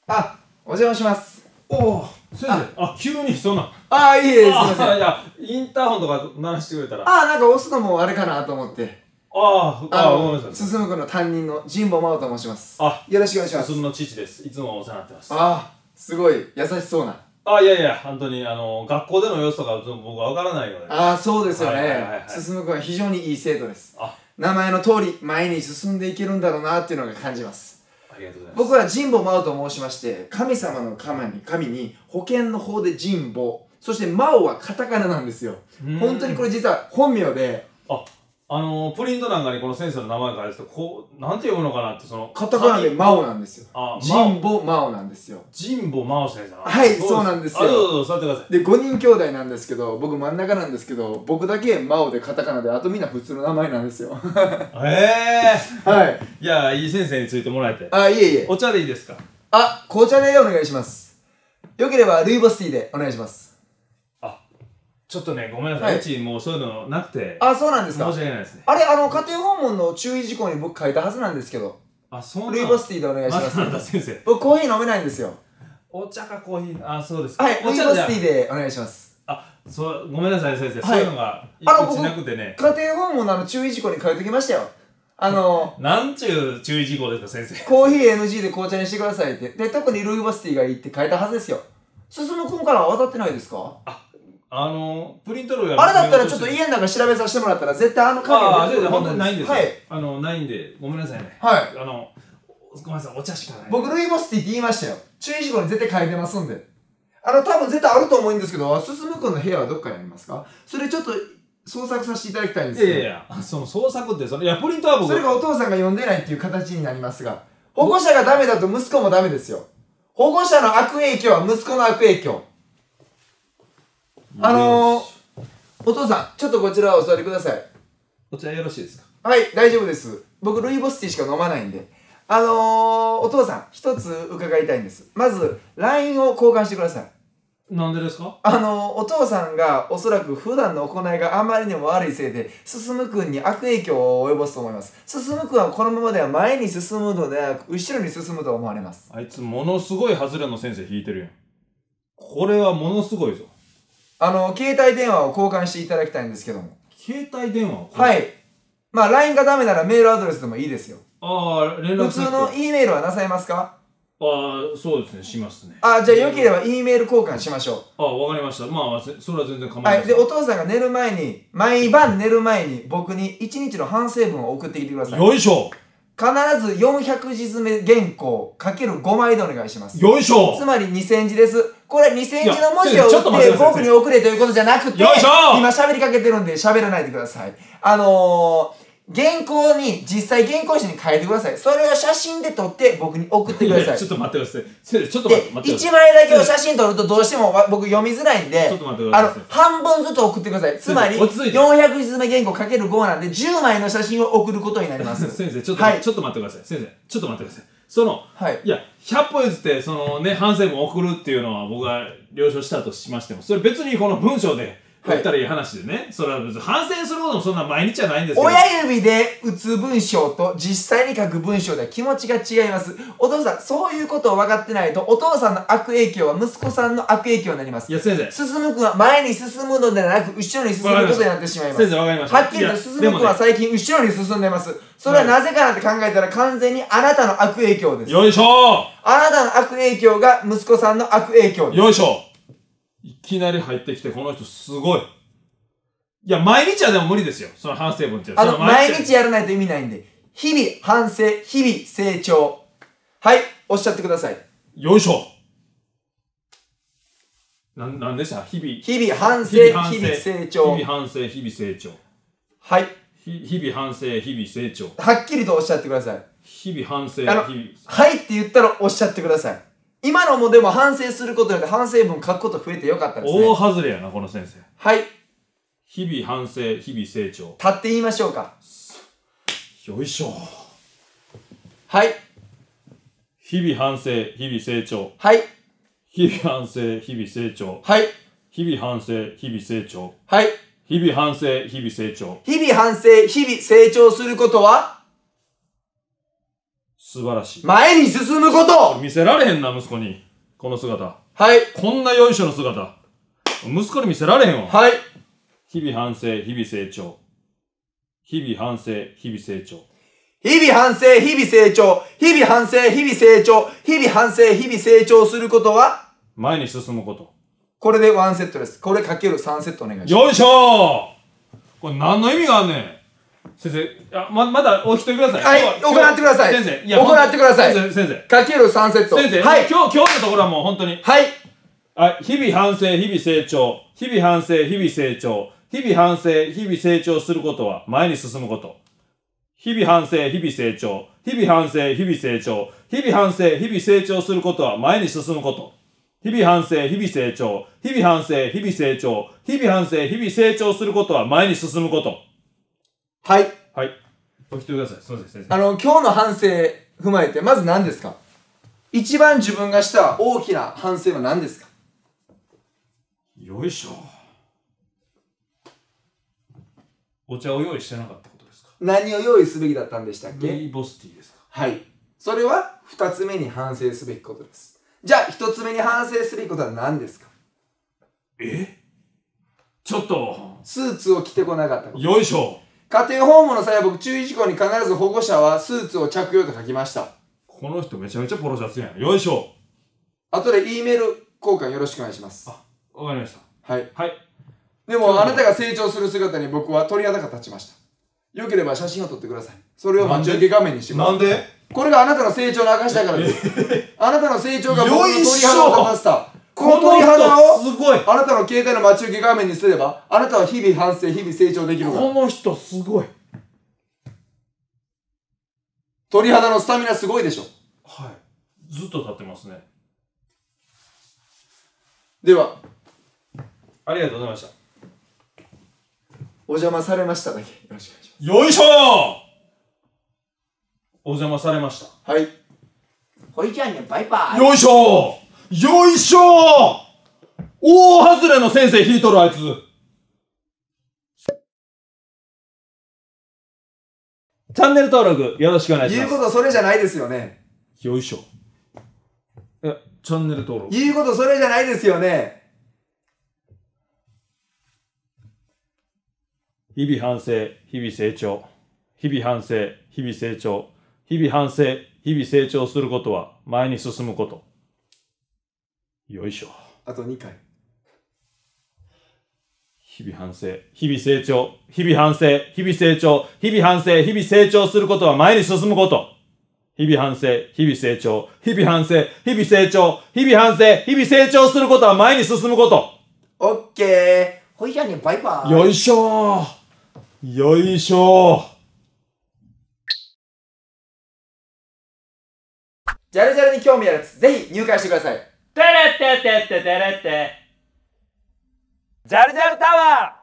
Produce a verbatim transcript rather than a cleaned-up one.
あ、お邪魔します。 おお、先生、あ、急にそんな。 ああ、いいえ、すみません。 いや、インターホンとか鳴らしてくれたら。 ああ、なんか押すのもあれかなと思って。 ああ、ああ、ごめんなさい。 進むくんの担任の神保真央と申します。 あ、 よろしくお願いします。 進むの父です。いつもお世話になってます。 ああ、すごい優しそうな。 あ、いやいや、本当に、あの、学校での様子とか僕はわからないので。 ああ、そうですよね。進くんは非常にいい生徒です。 あ、 名前の通り、前に進んでいけるんだろうなっていうのが感じます。 ありがとうございます。 僕は神保真央と申しまして、神様の神に、神に、保険の方で神保、そして真央はカタカナなんですよ。本当にこれ実は本名で、 あ、あのー、プリントなんかにこの先生の名前書いてて、こう、なんて読むのかなって、その、 カタカナで真央なんですよ。 あ、 神保真央なんですよ。 神保真央先生。 はい、そうなんですよ。 あ、どうぞどうぞ、座ってください。 で、ごにん兄弟なんですけど、僕真ん中なんですけど、僕だけ真央でカタカナで、あとみんな普通の名前なんですよ。 ええ。 はい。 いや、いい先生についてもらえて。 あ、いえいえ。 お茶でいいですか？ あ、紅茶でお願いします。よければルイボスティーでお願いします。 ちょっとね、ごめんなさい。うちもうそういうのなくて。 あ、そうなんですか。 申し訳ないですね。 あれ、あの、家庭訪問の注意事項に僕書いたはずなんですけど。 あ、そうなんルイボスティーでお願いします。 また先生。 僕コーヒー飲めないんですよ。 お茶かコーヒー、あ、そうです。 はい、ルイボスティーでお願いします。 あ、そう、ごめんなさい先生。そういうのが、うちなくてね。 家庭訪問のあの注意事項に書いてきましたよ。あのなんちゅう注意事項ですか、先生。 コーヒー エヌジー で紅茶にしてくださいって。で、特にルイボスティーがいいって書いたはずですよ。進くんからは渡ってないですか？ あ、あの、プリント類はあれだったらちょっと家の中調べさせてもらったら絶対あの影が出てくる。ああ、本当にないんですよ。 はい。 あの、ないんで、ごめんなさいね。 はい。 あの、ごめんなさい、お茶しかない。 僕、ルイボスティーって言いましたよ。注意事項に絶対書いてますんで。あの、多分絶対あると思うんですけど、進くんの部屋はどっかにありますか？それちょっと捜索させていただきたいんですけど。 いやいや、その捜索って、その、いや、プリントは僕。 それがお父さんが読んでないっていう形になりますが、保護者がダメだと息子もダメですよ。保護者の悪影響は息子の悪影響。あのー、お父さん、ちょっとこちらお座りください。 こちらよろしいですか？ はい、大丈夫です。僕、ルイボスティーしか飲まないんで。あのー、お父さん、一つ伺いたいんです。まず、ライン を交換してください。 なんでですか？ あのー、お父さんがおそらく普段の行いがあまりにも悪いせいで、進くんに悪影響を及ぼすと思います。進くんはこのままでは前に進むのではなく、後ろに進むと思われます。 あいつ、ものすごいハズレの先生引いてるやん。これはものすごいぞ。 あの、携帯電話を交換していただきたいんですけども。 携帯電話をはい。まあ、ライン がダメならメールアドレスでもいいですよ。 ああ、連絡普通の E メールはなさいますか？ ああ、そうですね、しますね。 あ、じゃあよければ E メール交換しましょう。 ああ、わかりました。まあ、それは全然構いません。 はい。で、お父さんが寝る前に、毎晩寝る前に僕にいちにちの反省文を送ってきてください。 よいしょ。 必ずよんひゃくじつめ原稿かけるごまいでお願いします。 よいしょ。 つまりにせんじです。これにせんじの文字を打って僕に送れということじゃなくて、 よいしょ。 今喋りかけてるんで喋らないでください。あのー、原稿に、実際原稿紙に書いてください。それを写真で撮って僕に送ってください。 ちょっと待ってください。先生、ちょっと待ってください。 いちまいだけを写真撮るとどうしても僕読みづらいんで、 ちょっと待ってください。 あの、半分ずつ送ってください。つまり、よんひゃくじつめ原稿かけるごなんで、じゅうまいの写真を送ることになります。 先生、ちょっと、はい、ちょっと待ってください。先生、ちょっと待ってください。その、はい、いや、ひゃっぽ譲って、そのね、反省文送るっていうのは僕が了承したとしましても、それ別にこの文章で、言ったらいい話でね、はい、それは別に反省することもそんな毎日はないんですけど、 親指で打つ文章と実際に書く文章では気持ちが違います。お父さん、そういうことを分かってないと、お父さんの悪影響は息子さんの悪影響になります。 いや、先生。 進むくんは前に進むのではなく、後ろに進むことになってしまいます。 先生、わかりました。 はっきりと進むくんは最近後ろに進んでます。それはなぜかなって考えたら完全にあなたの悪影響です。 よいしょー。 あなたの悪影響が息子さんの悪影響です。 よいしょ。いきなり入ってきて、この人すごい。いや、毎日はでも無理ですよ。その反省文って。 あの、毎日やらないと意味ないんで。日々反省、日々成長。はい、おっしゃってください。 よいしょ。なん、なんでした日々。 日々反省、日々成長。 日々反省、日々成長。 はい。 日々反省、日々成長。 はっきりとおっしゃってください。 日々反省、日々。 はいって言ったらおっしゃってください。今のもでも反省することによって反省文書くこと増えてよかったですね。 大外れやな、この先生。 はい。 日々反省、日々成長。 立って言いましょうか。 よいしょ。 はい。 日々反省、日々成長。 はい。 日々反省、日々成長。 はい。 日々反省、日々成長。 はい。 日々反省、日々成長。 日々反省、日々成長することは素晴らしい。 前に進むこと。 見せられへんな、息子に。この姿。 はい。 こんなよいしょの姿。息子に見せられへんわ。 はい。 日々反省、日々成長。日々反省、日々成長。 日々反省、日々成長。日々反省、日々成長。日々反省、日々成長することは前に進むこと。 これでワンセットです。これかけるさんセットお願いします。 よいしょー。これ何の意味があんねん。先生、あ、ま、まだお引き取りください。 はい、行ってください。 先生、 いや、行ってください。 先生、先生。 かけるさんセット。 先生、はい。今日、今日のところはもう本当に。 はい。 あ、日々反省、日々成長。日々反省、日々成長。日々反省、日々成長することは前に進むこと。日々反省、日々成長。日々反省、日々成長。日々反省、日々成長することは前に進むこと。日々反省、日々成長。日々反省、日々成長。日々反省、日々成長することは前に進むこと。 はい。 はい。お引き取りください。すみません、先生。 あの、今日の反省踏まえて、まず何ですか？一番自分がした大きな反省は何ですか？ よいしょ。お茶を用意してなかったことですか？ 何を用意すべきだったんでしたっけ？ ルイボスティーですか？ はい。それは二つ目に反省すべきことです。じゃあ一つ目に反省すべきことは何ですか？ え？ちょっと。 スーツを着てこなかったこと。 よいしょ。 家庭訪問の際は僕注意事項に必ず保護者はスーツを着用と書きました。 この人めちゃめちゃポロシャツやん。よいしょ。 後で E メール交換よろしくお願いします。 あ、わかりました。 はい。 はい。 でもあなたが成長する姿に僕は鳥肌が立ちました。よければ写真を撮ってください。それを待ち受け画面にしてください。 なんで？ これがあなたの成長の証だからです。あなたの成長が僕の鳥肌を立たせた。この鳥肌をすごい。 あなたの携帯の待ち受け画面にすれば、あなたは日々反省、日々成長できるから。 この人すごい。 鳥肌のスタミナすごいでしょ。 はい。ずっと立ってますね。 では、 ありがとうございました。 お邪魔されましただけよろしくお願いします。 よいしょー。お邪魔されました。 はい。ほいじゃあね、バイバイ。 よいしょー。よいしょー。大外れの先生引いとるあいつ。チャンネル登録よろしくお願いします。 言うことそれじゃないですよね。 よいしょ。え、チャンネル登録。 言うことそれじゃないですよね。 日々反省、日々成長。日々反省、日々成長。日々反省、日々成長することは前に進むこと。よいしょ。 あとにかい。 日々反省、日々成長。日々反省、日々成長。日々反省、日々成長することは前に進むこと。日々反省、日々成長。日々反省、日々成長。日々反省、日々成長することは前に進むこと。 オッケー。ほいじゃあね、バイバイ。 よいしょー。よいしょー。 ジャルジャルに興味あるやつ、ぜひ入会してください。 てれってってっててれって。ジャルジャルタワー